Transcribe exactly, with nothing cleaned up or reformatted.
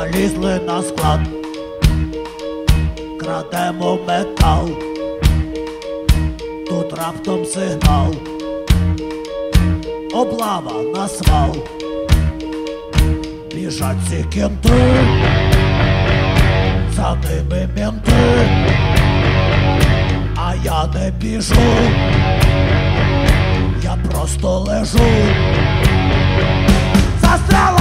Залізли на склад, крадемо метал, тут раптом сигнал, облава на свал, біжать ці кенти, за ними менти, а я не біжу, я просто лежу. Застрял!